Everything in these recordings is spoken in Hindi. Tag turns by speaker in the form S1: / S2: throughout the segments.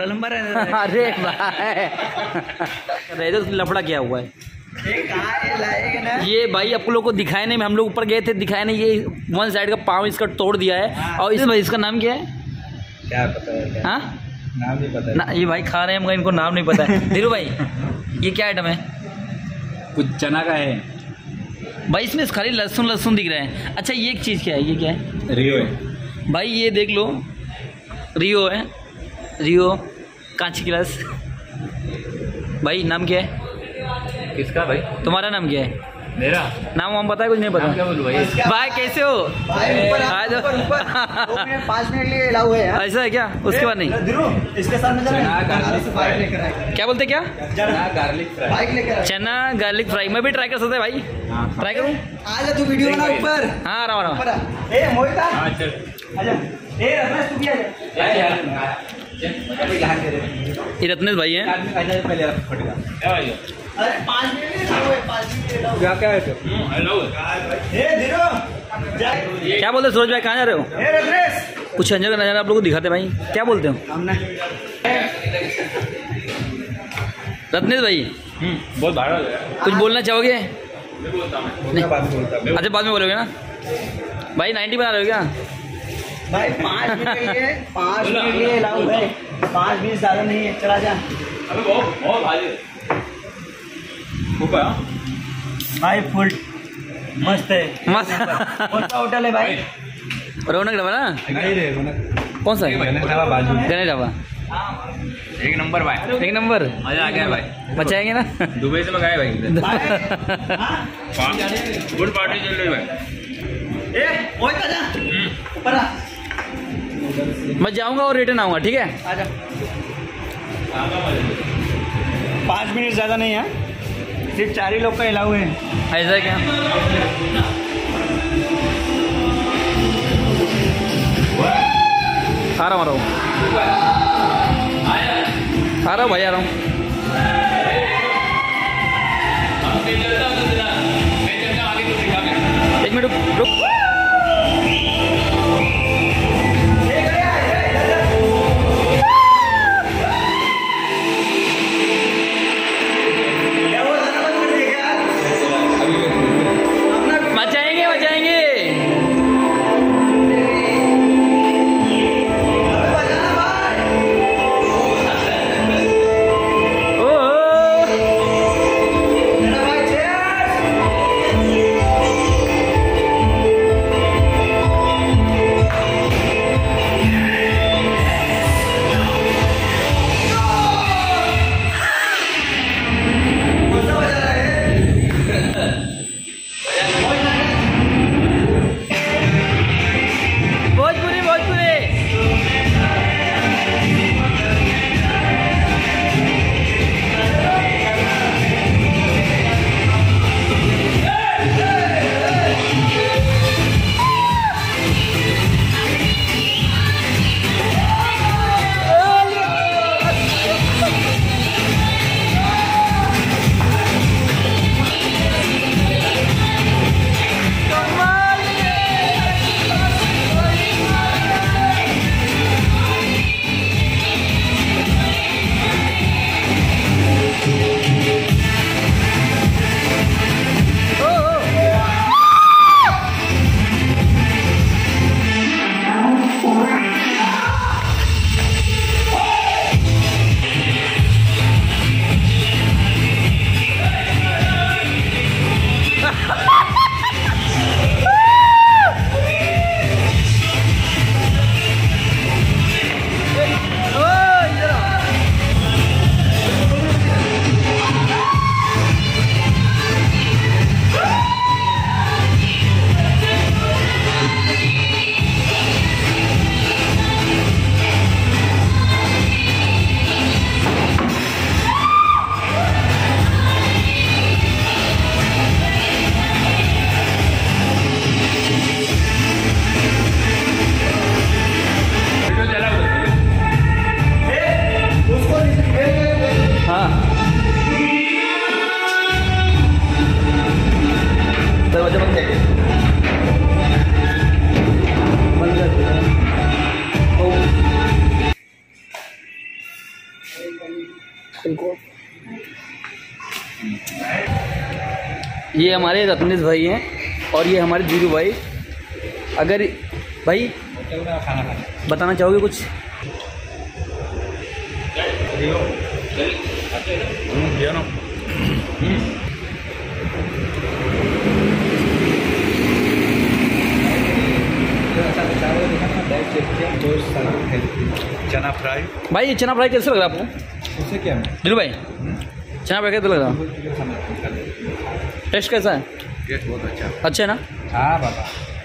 S1: प्लम्बर है।
S2: अरे भाई तो लफड़ा क्या हुआ है ये भाई आप लोगों को दिखाए नहीं, हम लोग ऊपर गए थे दिखाए नहीं, ये वन साइड का पाँव इसका तोड़ दिया है। और इस भाई इसका नाम क्या है?
S1: क्या पता है?
S2: हाँ
S1: नाम नहीं पता
S2: ना, ये भाई खा रहे हैं मगर इनको नाम नहीं पता है। धीरू भाई ये क्या आइटम है?
S1: कुछ चना का है
S2: भाई, इसमें खाली लहसुन लहसुन दिख रहा है। अच्छा ये एक चीज़ क्या है, ये क्या है?
S1: रियो है
S2: भाई ये देख लो, रियो है, रियो कांची गिलास। भाई नाम क्या है
S1: किसका भाई?
S2: तुम्हारा नाम क्या है?
S1: मेरा
S2: नाम हम पता है कुछ नहीं पता?
S1: क्या बोलूं भाई?
S2: भाई कैसे हो?
S1: ऊपर 5 मिनट लिए अलाउ है।
S2: ऐसा है क्या? उसके बाद नहीं?
S1: इसके साथ में
S2: क्या बोलते क्या?
S1: चना गार्लिक फ्राई लेकर
S2: चना गार्लिक फ्राई मैं भी ट्राई कर सकता है भाई। ट्राई करूँ?
S1: आजा तू वीडियो बना ऊपर।
S2: हाँ आ रहा हूँ।
S1: ए मोहिता चल आजा। ए रत्नेश तू भी आजा।
S2: ये रत्नेश भाई हैं।
S1: अरे 5 मिनट क्या क्या है?
S2: क्या बोलते सूरज भाई, कहाँ जा रहे हो? कुछ अंजर का नजारा आप लोग को दिखाते भाई, क्या बोलते हो रत्नेश भाई?
S1: बहुत भाड़ा
S2: कुछ बोलना चाहोगे?
S1: नहीं
S2: अच्छा बाद में बोलोगे ना भाई। 90 बना रहे हो क्या
S1: भाई? 5 मिनट लिए अलाउ है। 5 मिनट ज़्यादा नहीं है, चला जा। अबे बहुत भाई फुल मस्त है,
S2: मस्त।
S1: कौन सा होटल है भाई?
S2: रौनक ढाबा ना?
S1: नहीं रे
S2: कौन सा है?
S1: गणेश ढाबा।
S2: एक नंबर भाई, एक नंबर।
S1: मजा आ गया भाई,
S2: बचाएंगे ना?
S1: दुबई से मंगाए भाई। गुड पार्टी चल रही भाई। ऊपर आ।
S2: मैं जाऊंगा और रिटर्न आऊंगा, ठीक है?
S1: आजा। 5 मिनट ज़्यादा नहीं है, सिर्फ 4 ही लोग का अलाउ है।
S2: ऐसा है क्या? आ रहा हूँ भाई, आ रहा हूँ। एक मिनट रुक। ये हमारे रत्नेश भाई हैं और ये हमारे जीरू भाई। अगर भाई बताना चाहोगे कुछ?
S3: चना फ्राई।
S2: भाई ये चना फ्राई कैसे लग रहा है आपको?
S3: उससे क्या
S2: जीरू भाई चना फ्राई कैसे लग रहा? टेस्ट कैसा है?
S3: टेस्ट बहुत अच्छा।
S2: अच्छा है ना?
S3: हाँ बाबा,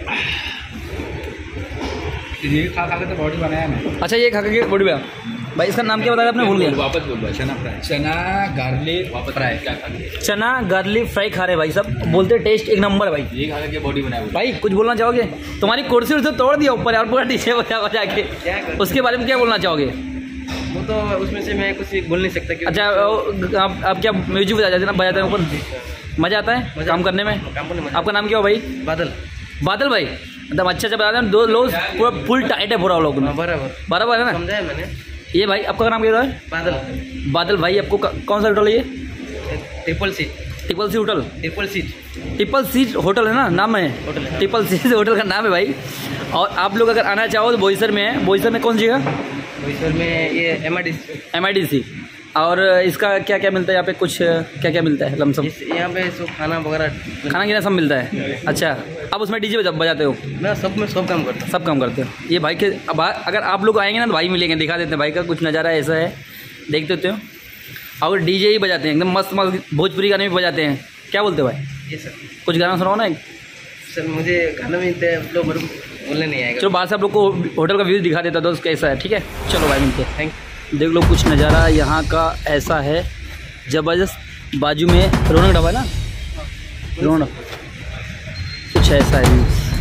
S3: ये खा के तो बॉडी बनाया मैं।
S2: अच्छा ये खा के बॉडी में। भाई इसका नाम क्या बताया आपने? भूल गया।
S3: वापस बोल। चना फ्राई, चना गार्लिक फ्राई। क्या खा के?
S2: चना गार्लिक फ्राई खा रहे भाई सब, बोलते टेस्ट एक नंबर है भाई।
S3: ये खा के बॉडी बनाया।
S2: भाई कुछ बोलना चाहोगे? तुम्हारी कुर्सी उर्सी तोड़ दिया ऊपर यार, पूरा डीजे बजा के, उसके बारे में क्या बोलना चाहोगे?
S1: वो तो उसमें से मैं कुछ बोल नहीं सकता।
S2: अच्छा आप क्या म्यूजिक बजाते हैं ऊपर? मज़ा आता है काम करने में? आपका नाम क्या हो भाई?
S1: बादल।
S2: बादल भाई एकदम अच्छा से बता दें। दो लोग पूरा फुल टाइट है पूरा लोग। बराबर है ना?
S1: समझाया मैंने।
S2: ये भाई आपका नाम क्या है?
S1: बादल।
S2: बादल भाई आपको कौन सा होटल है ये?
S1: Triple C
S2: hotel.
S1: Triple seat
S2: hotel है ना, नाम है
S1: होटल है।
S2: ट्रिपल सी होटल का नाम है भाई। और आप लोग अगर आना चाहो तो बोईसर में है। बोईसर में कौन सी जगह?
S1: बोईसर में ये MIDC।
S2: और इसका क्या क्या मिलता है यहाँ पे? कुछ क्या क्या मिलता है लमसम?
S1: यहाँ पे सब खाना वगैरह
S2: खाना गिना सब मिलता है। अच्छा अब उसमें डीजे बजाते हो?
S1: मैं सब काम करता हूँ। सब
S2: काम करते हो? ये भाई के अब अगर आप लोग आएंगे ना तो भाई मिलेंगे, दिखा देते हैं भाई का कुछ नज़ारा ऐसा है, देख देते हो। और डीजे ही बजाते हैं एकदम मस्त मस्त, भोजपुरी गाने भी बजाते हैं। क्या बोलते हो भाई?
S1: ये सर
S2: कुछ गाना सुनाओ ना।
S1: सर मुझे गाना में लोग बोलने नहीं आएगा।
S2: चलो बाहर से आप लोग को होटल का व्यू दिखा देता दोस्त कैसा है, ठीक है? चलो भाई मिलते हैं।
S1: थैंक
S2: देख लो कुछ नज़ारा यहाँ का ऐसा है ज़बरदस्त। बाजू में रौनक ढाबा है ना, रौनक कुछ ऐसा है।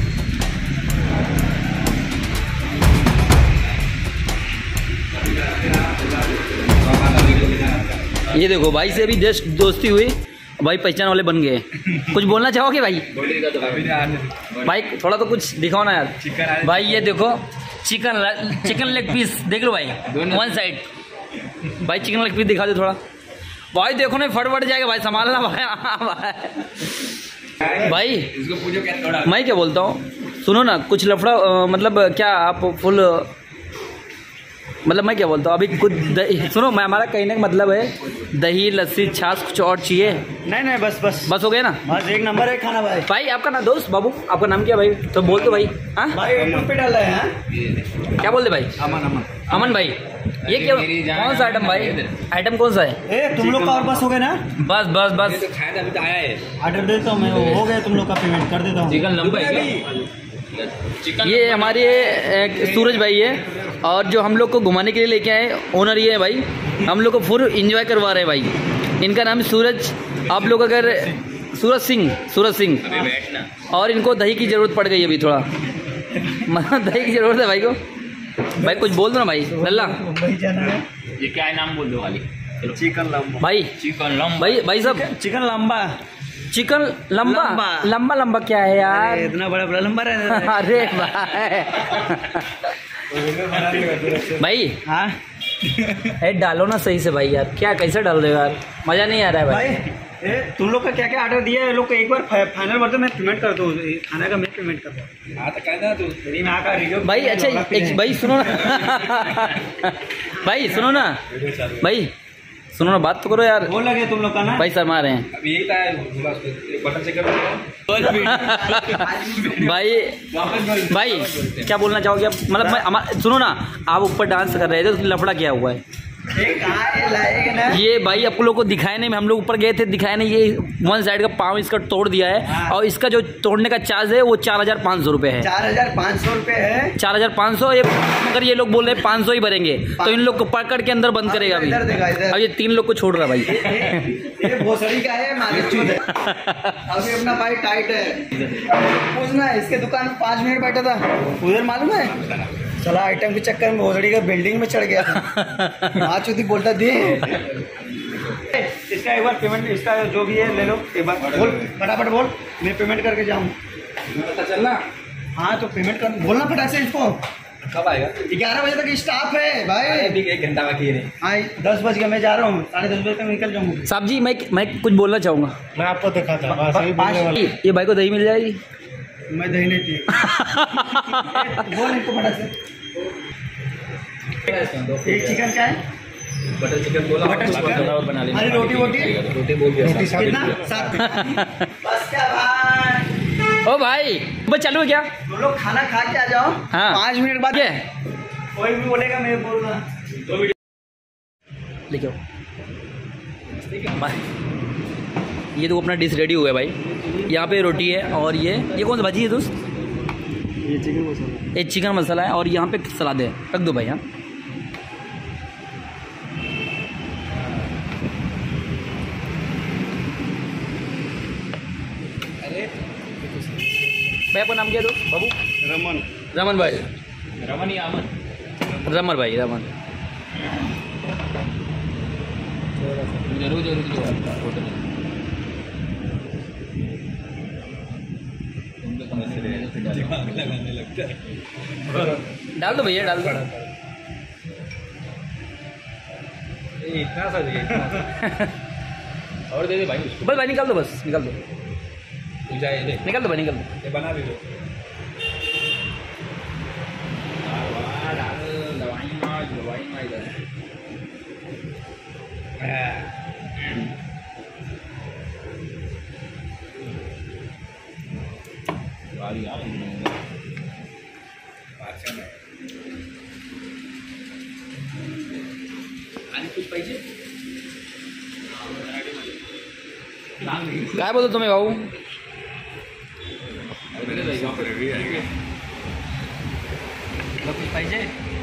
S2: ये देखो भाई से अभी दोस्ती हुई, भाई पहचान वाले बन गए। कुछ बोलना चाहोगे भाई? भाई थोड़ा तो कुछ दिखाओ ना यार। भाई ये देखो चिकन लेग पीस देख लो भाई, वन साइड। भाई चिकन लेग पीस दिखा दो थोड़ा। भाई देखो ना फट जाएगा भाई, संभालना भाई। भाई
S3: इसको पूछो क्या थोड़ा।
S2: मैं क्या बोलता हूँ, सुनो ना कुछ लफड़ा मतलब क्या आप फुल मतलब मैं क्या बोलता हूँ अभी कुछ सुनो। मैं हमारा कहने का मतलब है दही लस्सी छाछ कुछ और चाहिए?
S1: नहीं बस
S2: हो गया ना?
S1: बस एक नंबर है खाना भाई।
S2: भाई आपका ना दोस्त बाबू, आपका नाम क्या भाई? तो बोल दो भाई। हाँ
S1: भाई यूट्यूब पे डाला है।
S2: क्या बोलते भाई? अमन भाई। ये क्या कौन सा आइटम भाई? आइटम कौन सा है?
S1: तुम लोग का और बस हो गया ना?
S2: बस
S3: खाया अभी तो आया है।
S1: ऑर्डर देता हूँ मैं, हो गया तुम लोग का पेमेंट कर देता हूँ।
S3: चिकन लंबा है।
S2: ये हमारे सूरज भाई है और जो हम लोग को घुमाने के लिए लेके आए ओनर ये है भाई। हम लोग को फुल एंजॉय करवा रहे हैं भाई। इनका नाम सूरज। आप लोग अगर सूरज सिंह और इनको दही की ज़रूरत पड़ गई अभी थोड़ा। दही की ज़रूरत है भाई को। भाई कुछ बोल दो ना भाई। लल्ला
S3: ये क्या है नाम बोल दो खाली।
S1: चिकन लंबा
S2: भाई। भाई साहब चिकन लंबा क्या है यार?
S1: इतना बड़ा लंबा है।
S2: अरे भाई
S1: हाँ
S2: हेड डालो ना सही से भाई यार। क्या कैसे डाल रहे हो यार? मज़ा नहीं आ रहा है
S1: भाई। तुम लोग का क्या क्या ऑर्डर दिया है लोग को एक बार फाइनल कर दो, मैं पेमेंट कर दूँ। खाना का मैं पेमेंट कर दूँ। हाँ तो कहना तू मेरी माँ का रिव्यू
S2: भाई। अच्छा एक भाई सुनो ना भाई सुनो ना बात तो करो यार।
S1: बोल लगे तुम लोग का ना
S2: भाई सर मार रहे हैं।
S3: अब यही था बटन से कर
S2: भाई क्या बोलना चाहोगे आप? मतलब सुनो ना, आप ऊपर डांस कर रहे थे तो लफड़ा क्या हुआ है? ये भाई आप लोग को दिखाया नहीं, हम लोग ऊपर गए थे दिखाया नहीं। ये वन साइड का पाँव इसका तोड़ दिया है और इसका जो तोड़ने का चार्ज है वो 4,500 रुपये है।
S1: 4,500 रुपये है।
S2: 4,500। ये अगर ये लोग बोल रहे हैं 500 ही भरेंगे तो इन लोग को पकड़ के अंदर बंद करेगा अभी। अब ये 3 लोग को छोड़ रहा भाई।
S1: ये भोसड़ी का है, अभी अपना भाई टाइट है। पूछना इसके दुकान में 5 मिनट बैठा था उधर, मालूम है चला आइटम के चक्कर में भोसड़ी का बिल्डिंग में चढ़ गया था। आज चौथी बोलता दे इसका एक बार पेमेंट, इसका जो भी है ले लो एक बार। बोल फटाफट बोल, मैं पेमेंट करके जाऊँ। पता चलना। हाँ तो पेमेंट कर, बोलना फटाक से इसको।
S3: कब आएगा?
S1: 11 बजे तक स्टाफ है भाई।
S3: अभी 1 घंटा बाकी है।
S1: हाँ 10 बज गया, मैं जा रहा हूँ, 10:30 बजे तक निकल जाऊँगा।
S2: साहब जी मैं कुछ बोलना चाहूँगा।
S4: मैं आपको देखा था बस यही बोलने वाला।
S2: ये भाई को दही मिल जाएगी।
S1: मैं दही नहीं पी। बोल इनको फटाक से। एक चिकन क्या है?
S3: बटर चिकन बोला।
S1: बटर चिकन
S3: और बना लेना।
S1: अरे रोटी वोटी
S3: रोटी बोल दिया।
S4: रोटी
S1: कितना? 7। बस क्या भाई,
S2: ओ भाई बस चालू है क्या?
S1: तुम लोग खाना खा के आ जाओ।
S2: हाँ।
S1: 5 मिनट बाद
S2: क्या
S1: कोई भी बोलेगा मैं बोल रहा।
S2: लेके आओ। ये तो अपना डिश रेडी हुआ है भाई। यहाँ पे रोटी है और ये कौन सा भाजी है दोस्त?
S4: ये चिकन मसाला।
S2: ये चिकन मसाला है और यहाँ पे सलाद है। रख दो भाई। हाँ भाई आपका नाम क्या है दोस्त? बाबू रमन भाई।
S3: रमन या अमन?
S2: रमन भाई रमन।
S3: जरूर होटल
S2: डाल दो भैया डाल दो।
S3: इतना सा और दे दे भाई उसको।
S2: बस भाई निकाल दो, बस निकाल दो,
S3: तू जाए दे।
S2: निकाल दो भाई निकाल दो।
S3: ये बना भी दो। दवाई मार इधर। आणि कुछ पाहिजे?
S2: काय बोलतो तुम्ही भाऊ?
S3: कुछ पाहिजे?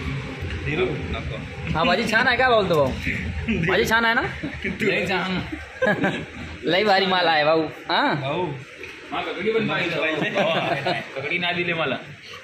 S2: हा भाजी छान आहे, काय बोलतो भाऊ? भाजी छान आहे ना?
S3: लय छान.
S2: लई भारी माल आहे भाऊ. हा
S3: भाऊ मला ककडी पण पाहिजे. ककडी नाही दिले मला.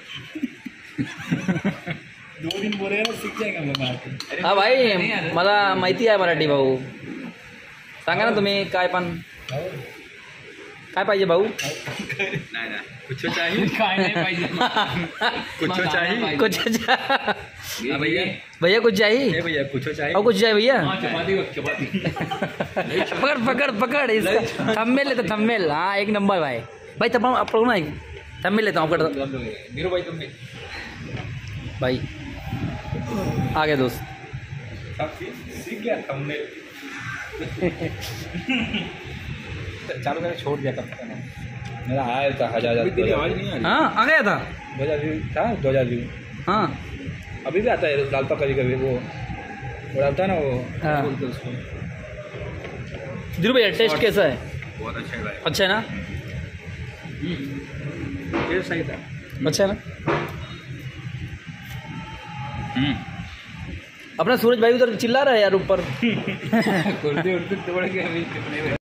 S3: 2 दिन बोले सीख जाएगा मैं मारके.
S2: हा भाई मला माहिती आहे मराठी भाऊ. सांगा ना तुम्ही काय पण काय पाहिजे भाऊ?
S3: नाही नाही कुछ चाहिए. काय नाही पाहिजे. कुछ चाहिए.
S2: कुछ
S3: हां भैया.
S2: भैया कुछ चाहिए?
S3: ए भैया कुछ चाहिए.
S2: और कुछ चाहिए भैया?
S3: हां चपाती चपाती.
S2: पकड़ पकड़ पकड़ इसका थंबनेल लेते थंबनेल. हाँ एक नंबर भाई. भाई तब आप लोग ना थंबनेल लेता हूँ. पकड़
S3: नीरू भाई तुमने
S2: भाई आ गए दोस्त.
S3: सब सीख गया थंबनेल. चालू करके छोड़ दिया कब तक. मेरा आया था 1000 तेरी आवाज़ नहीं आ रही.
S2: हाँ आ गया था.
S3: 2000 व्यू था. 2000 व्यू
S2: हाँ
S3: अभी भी आता है. डालता कभी कभी वो डालता है ना वो.
S2: हाँ.
S3: बोलते उसको.
S2: धीरू भैया टेस्ट कैसा है?
S3: बहुत अच्छा है.
S2: अच्छा है ना?
S3: ये सही था.
S2: अच्छा है ना? अपना सूरज भाई उधर चिल्ला रहा है यार ऊपर.
S3: कुर्सी उर्सी तोड़ के अभी कितने